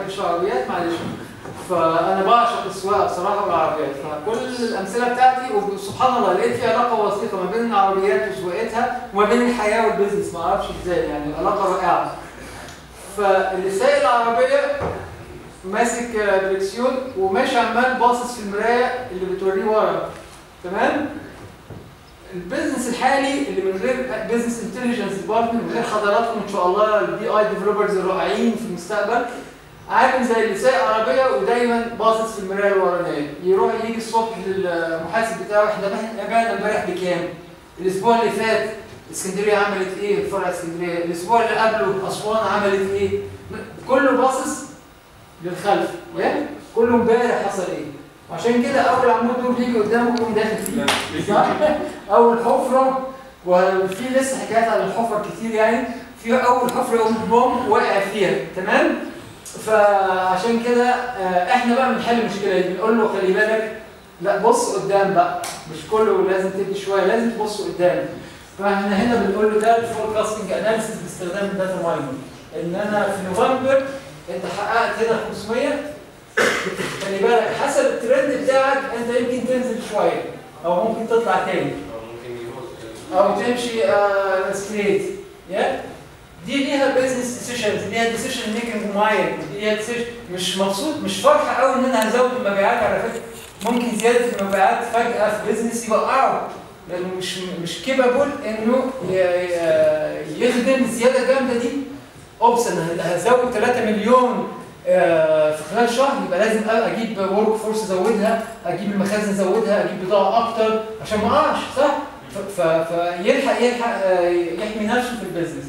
بحبش العربيات معلش. فانا بعشق السواقه بصراحه والعربيات، فكل الامثله بتاعتي وسبحان الله لقيت في علاقه وثيقه ما بين العربيات وسواقتها وما بين الحياه والبيزنس، ما اعرفش ازاي يعني علاقه رائعه. فاللي سايق العربيه ماسك دريكسيون وماشي عمال باصص في المرايه اللي بتوريه ورا، تمام؟ البيزنس الحالي اللي من غير بيزنس انتليجنس ديبارتمنت، من غير حضراتكم ان شاء الله البي اي ديفلوبرز الرائعين في المستقبل، عامل زي اللي سايق عربيه ودايما باصص في المرايه الورانيه، يروح يجي الصبح للمحاسب بتاعه احنا بعنا امبارح بكام؟ الاسبوع اللي فات اسكندريه عملت ايه؟ فرع اسكندريه، الاسبوع اللي قبله اسوان عملت ايه؟ كله باصص للخلف، كله امبارح حصل ايه؟ وعشان كده اول عمود دول بيجي قدامه يقوم داخل فيه، صح؟ اول حفره، وفي لسه حكايات عن الحفر كتير يعني، في اول حفره يقوم بوم واقع فيها، تمام؟ فعشان كده احنا بقى بنحل المشكله دي، بنقول له خلي بالك لا بص قدام بقى، مش كله لازم تدي شويه، لازم تبص قدام. فاحنا هنا بنقول له ده الفوركاستنج اناليسيس باستخدام الداتا مايننج، ان انا في نوفمبر انت حققت هنا 500، خلي بالك حسب الترند بتاعك انت يمكن تنزل شويه او ممكن تطلع تاني او تمشي ستريت، دي ليها بيزنس ديسيشنز، ليها ديسيشن ميكنج معين، ليها ديسيشن. مش مبسوط مش فرحه قوي ان انا هزود المبيعات، على فكره ممكن زياده المبيعات فجاه في بيزنس يوقعه لانه مش كيبابل انه يخدم الزياده الجامده دي. اوبس انا هزود 3 مليون في خلال شهر، يبقى لازم اجيب ورك فورس ازودها، اجيب المخازن ازودها، اجيب بضاعه اكتر عشان ما اقعش، صح؟ فيلحق يحمي نفسه في البيزنس.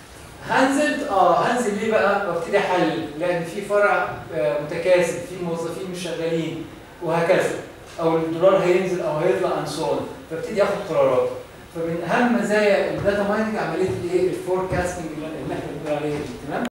هنزل ليه بقى؟ وابتدي احلل، لان في فرع متكاسب، في موظفين مش شغالين وهكذا، او الدولار هينزل او هيطلع عن سؤال، فابتدي اخد قرارات. فمن اهم مزايا الداتا مايننج عمليه الايه؟ الفوركاستنج اللي احنا بنقول عليها دي، تمام؟